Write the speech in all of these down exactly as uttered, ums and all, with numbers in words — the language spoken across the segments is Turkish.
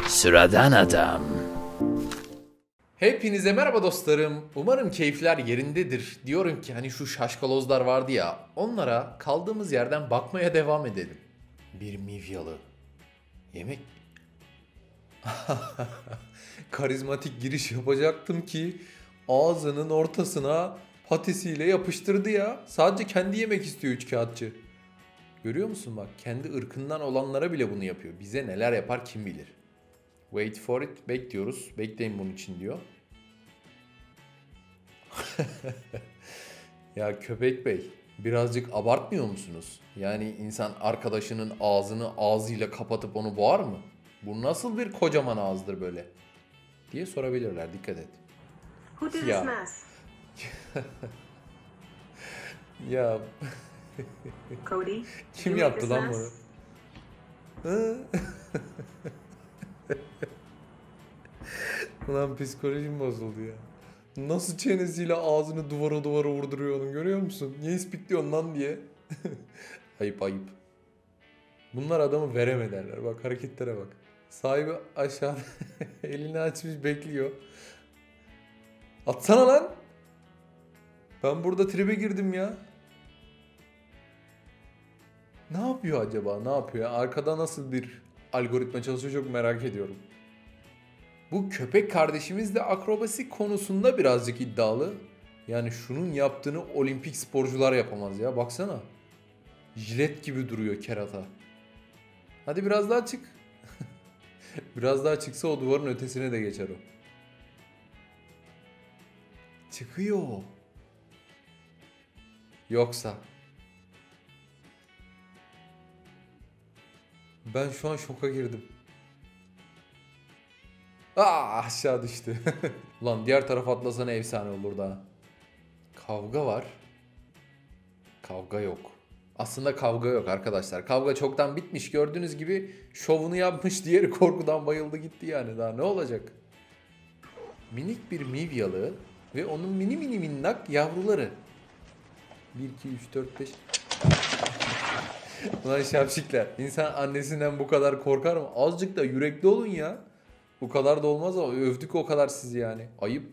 Sıradan adam. Hepinize merhaba dostlarım. Umarım keyifler yerindedir. Diyorum ki hani şu şaşkalozlar vardı ya, onlara kaldığımız yerden bakmaya devam edelim. Bir mivyalı. Yemek... Karizmatik giriş yapacaktım ki ağzının ortasına patisiyle yapıştırdı ya. Sadece kendi yemek istiyor üçkağıtçı. Görüyor musun bak, kendi ırkından olanlara bile bunu yapıyor. Bize neler yapar kim bilir. Wait for it. Bekliyoruz. Bekleyin bunun için diyor. Ya köpek bey, birazcık abartmıyor musunuz? Yani insan arkadaşının ağzını ağzıyla kapatıp onu boğar mı? Bu nasıl bir kocaman ağızdır böyle? Diye sorabilirler. Dikkat et. Who did Ya. this mess? Ya Cody? kim you make yaptı this lan mess? bunu? Hı? Ulan psikolojim bozuldu ya. Nasıl çenesiyle ağzını duvara duvara vurduruyor onun, görüyor musun? Niye ispikliyorsun lan diye. Ayıp ayıp. Bunlar adamı verem ederler. Bak hareketlere bak. Sahibi aşağıda elini açmış bekliyor. Atsana lan. Ben burada tribe girdim ya. Ne yapıyor acaba? Ne yapıyor? Arkada nasıl bir algoritma çalışıyor çok merak ediyorum. Bu köpek kardeşimiz de akrobasi konusunda birazcık iddialı. Yani şunun yaptığını olimpik sporcular yapamaz ya. Baksana. Jilet gibi duruyor kerata. Hadi biraz daha çık. Biraz daha çıksa o duvarın ötesine de geçer o. Çıkıyor. Yoksa. Ben şu an şoka girdim. Aa, aşağı düştü. Ulan diğer tarafa atlasana efsane olur da. Kavga var. Kavga yok. Aslında kavga yok arkadaşlar. Kavga çoktan bitmiş. Gördüğünüz gibi şovunu yapmış. Diğeri korkudan bayıldı gitti yani. Daha ne olacak? Minik bir mivyalı ve onun mini mini minnak yavruları. bir, iki, üç, dört, beş... Ulan şapşikler. İnsan annesinden bu kadar korkar mı? Azıcık da yürekli olun ya. Bu kadar da olmaz ama övdük o kadar sizi yani. Ayıp.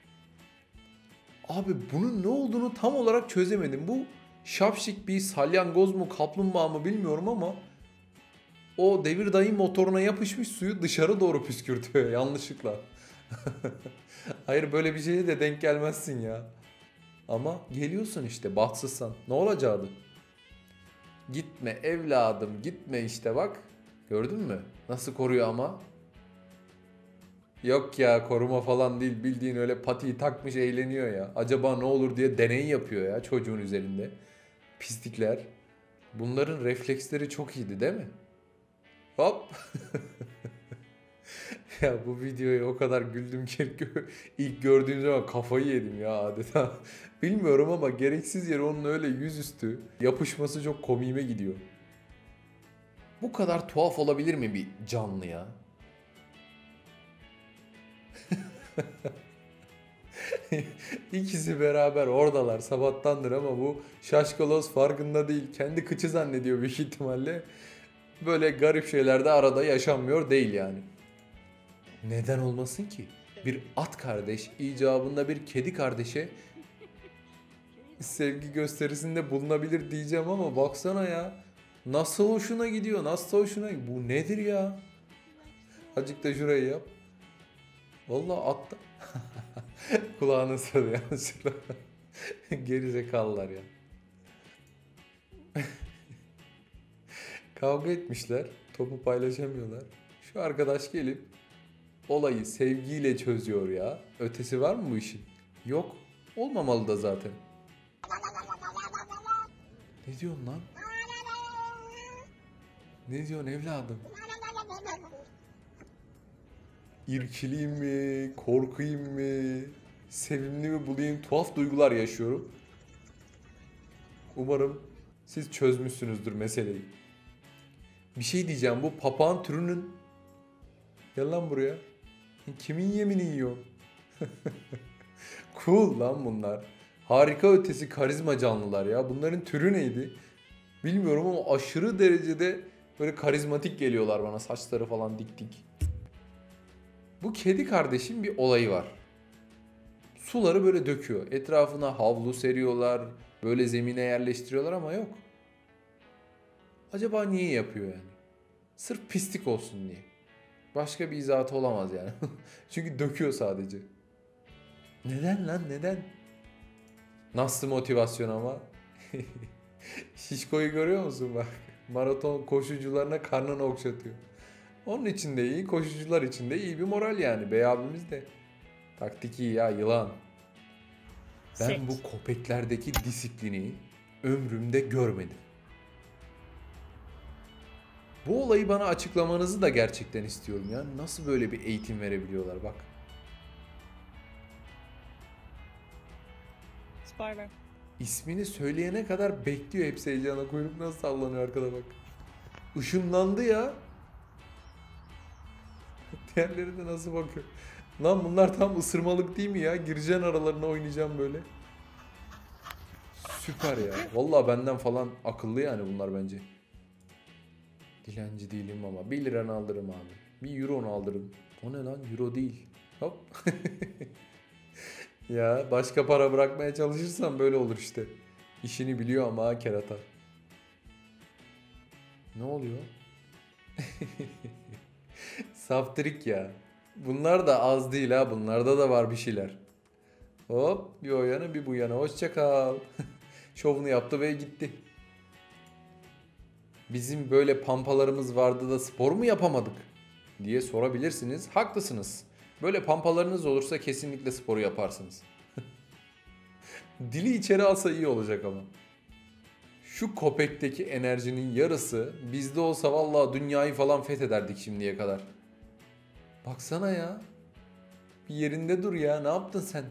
Abi bunun ne olduğunu tam olarak çözemedim. Bu şapşik bir salyangoz mu kaplumbağa mı bilmiyorum ama o devir daim motoruna yapışmış, suyu dışarı doğru püskürtüyor yanlışlıkla. Hayır, böyle bir şeye de denk gelmezsin ya. Ama geliyorsun işte bahtsızsan. Ne olacaktı? Gitme evladım gitme işte bak. Gördün mü? Nasıl koruyor ama? Yok ya, koruma falan değil, bildiğin öyle patiyi takmış eğleniyor ya. Acaba ne olur diye deney yapıyor ya çocuğun üzerinde. Pislikler. Bunların refleksleri çok iyiydi değil mi? Hop. Ya bu videoyu o kadar güldüm ki ilk gördüğüm zaman kafayı yedim ya adeta. Bilmiyorum ama gereksiz yere onun öyle yüzüstü yapışması çok komiğime gidiyor. Bu kadar tuhaf olabilir mi bir canlı ya? İkisi beraber oradalar sabahtandır ama bu şaşkaloz farkında değil. Kendi kıçı zannediyor büyük ihtimalle. Böyle garip şeyler de arada yaşanmıyor değil yani. Neden olmasın ki? Bir at kardeş icabında bir kedi kardeşe sevgi gösterisinde bulunabilir diyeceğim ama baksana ya. Nasıl hoşuna gidiyor, nasıl hoşuna gidiyor. Bu nedir ya? Azıcık da şurayı yap. Vallahi atta. Kulağını ısırdı yanlışlıkla. Gerizekalılar ya. Kavga etmişler. Topu paylaşamıyorlar. Şu arkadaş gelip olayı sevgiyle çözüyor ya. Ötesi var mı bu işin? Yok. Olmamalı da zaten. Ne diyorsun lan? Ne diyorsun evladım? İrkileyim mi? Korkayım mı? Sevimli mi bulayım? Tuhaf duygular yaşıyorum. Umarım siz çözmüşsünüzdür meseleyi. Bir şey diyeceğim. Bu papağan türünün... Gel lan buraya. Kimin yemini yiyor? Cool lan bunlar. Harika ötesi karizma canlılar ya. Bunların türü neydi? Bilmiyorum ama aşırı derecede böyle karizmatik geliyorlar bana. Saçları falan dik dik. Bu kedi kardeşin bir olayı var. Suları böyle döküyor. Etrafına havlu seriyorlar. Böyle zemine yerleştiriyorlar ama yok. Acaba niye yapıyor yani? Sırf pislik olsun diye. Başka bir izahatı olamaz yani. Çünkü döküyor sadece. Neden lan neden? Nasıl motivasyon ama? Şişko'yu görüyor musun bak? Maraton koşucularına karnını okşatıyor. Onun için de iyi, koşucular için de iyi bir moral yani. Bey abimiz de. Taktik iyi ya, yılan. Ben Six. bu köpeklerdeki disiplini ömrümde görmedim. Bu olayı bana açıklamanızı da gerçekten istiyorum ya. Nasıl böyle bir eğitim verebiliyorlar bak. Spider. İsmini söyleyene kadar bekliyor, hepsi heyecana. Kuyruk nasıl sallanıyor arkada bak. Işınlandı ya. Diğerleri de nasıl bakıyor. Lan bunlar tam ısırmalık değil mi ya? Gireceksin aralarına, oynayacağım böyle. Süper ya. Vallahi benden falan akıllı yani bunlar bence. Dilenci değilim ama bir liranı alırım abi. Bir euro aldırırım. O ne lan? Euro değil. Hop. Ya başka para bırakmaya çalışırsan böyle olur işte. İşini biliyor ama ha kerata. Ne oluyor? Saftirik ya. Bunlar da az değil ha. Bunlarda da var bir şeyler. Hop bir o yana bir bu yana. Hoşça kal. Şovunu yaptı ve gitti. Bizim böyle pampalarımız vardı da spor mu yapamadık diye sorabilirsiniz. Haklısınız. Böyle pampalarınız olursa kesinlikle sporu yaparsınız. Dili içeri alsa iyi olacak ama. Şu köpekteki enerjinin yarısı bizde olsa vallahi dünyayı falan fethederdik şimdiye kadar. Baksana ya. Bir yerinde dur ya. Ne yaptın sen?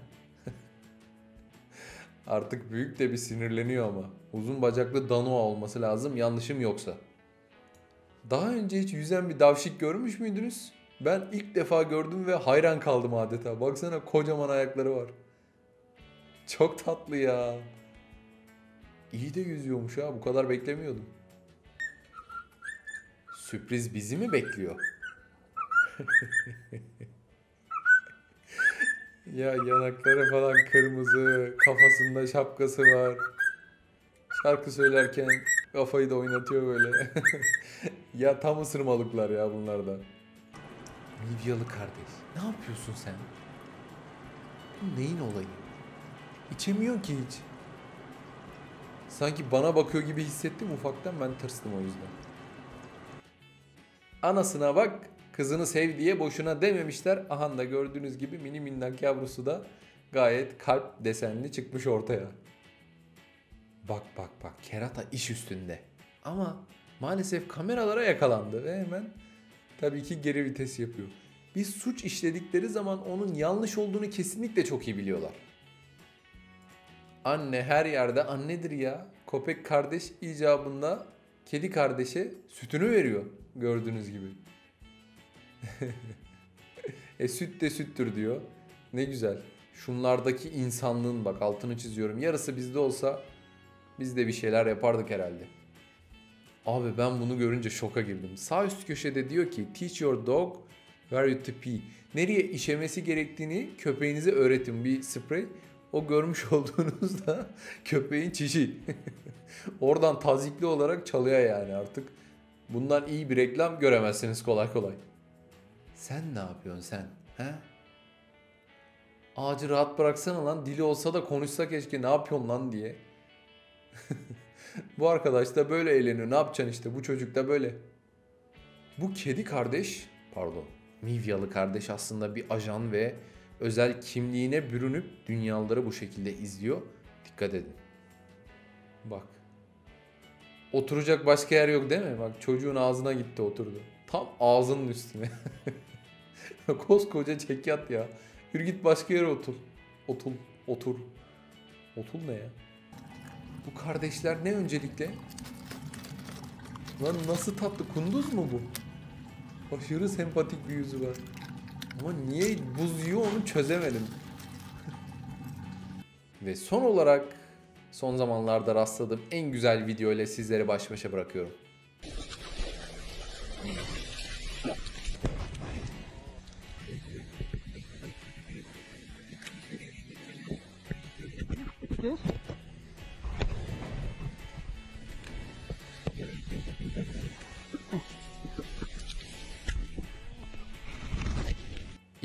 Artık büyük de bir sinirleniyor ama. Uzun bacaklı Danoa olması lazım yanlışım yoksa. Daha önce hiç yüzen bir davşik görmüş müydünüz? Ben ilk defa gördüm ve hayran kaldım adeta. Baksana kocaman ayakları var. Çok tatlı ya. İyi de yüzüyormuş ha. Bu kadar beklemiyordum. Sürpriz bizi mi bekliyor? Ya yanakları falan kırmızı, kafasında şapkası var. Şarkı söylerken kafayı da oynatıyor böyle. Ya tam ısırmalıklar ya bunlar da. Midyalı kardeş, ne yapıyorsun sen? Bu neyin olayı? İçemiyorsun ki hiç. Sanki bana bakıyor gibi hissettim ufaktan, ben tırstım o yüzden. Anasına bak, kızını sev diye boşuna dememişler. Aha da gördüğünüz gibi mini minnak yavrusu da gayet kalp desenli çıkmış ortaya. Bak bak bak, kerata iş üstünde. Ama maalesef kameralara yakalandı ve hemen tabii ki geri vites yapıyor. Bir suç işledikleri zaman onun yanlış olduğunu kesinlikle çok iyi biliyorlar. Anne her yerde annedir ya. Köpek kardeş icabında kedi kardeşe sütünü veriyor gördüğünüz gibi. E süt de süttür diyor. Ne güzel. Şunlardaki insanlığın bak altını çiziyorum. Yarısı bizde olsa biz de bir şeyler yapardık herhalde. Abi ben bunu görünce şoka girdim. Sağ üst köşede diyor ki teach your dog where you to pee. Nereye işemesi gerektiğini köpeğinize öğretin. Bir sprey. O görmüş olduğunuzda köpeğin çişi. Oradan tazikli olarak çalıyor yani artık. Bundan iyi bir reklam göremezsiniz kolay kolay. Sen ne yapıyorsun sen? He? Ağacı rahat bıraksana lan. Dili olsa da konuşsa keşke, ne yapıyorsun lan diye. Bu arkadaş da böyle eğleniyor. Ne yapacaksın işte, bu çocuk da böyle. Bu kedi kardeş, pardon, Mivyalı kardeş aslında bir ajan ve özel kimliğine bürünüp dünyaları bu şekilde izliyor. Dikkat edin. Bak. Oturacak başka yer yok değil mi? Bak çocuğun ağzına gitti oturdu. Tam ağzının üstüne. Koskoca çekyat ya. Yürü git başka yere otur. Otul, otur. Otul ne ya? Bu kardeşler ne öncelikle? Lan nasıl tatlı, kunduz mu bu? Aşırı sempatik bir yüzü var. Ama niye buz yiyor onu çözemedim. Ve son olarak son zamanlarda rastladığım en güzel video ile sizleri baş başa bırakıyorum.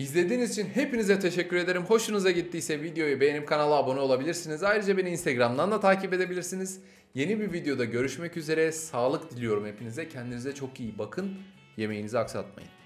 İzlediğiniz için hepinize teşekkür ederim. Hoşunuza gittiyse videoyu beğenip kanala abone olabilirsiniz. Ayrıca beni Instagram'dan da takip edebilirsiniz. Yeni bir videoda görüşmek üzere. Sağlık diliyorum hepinize. Kendinize çok iyi bakın. Yemeğinizi aksatmayın.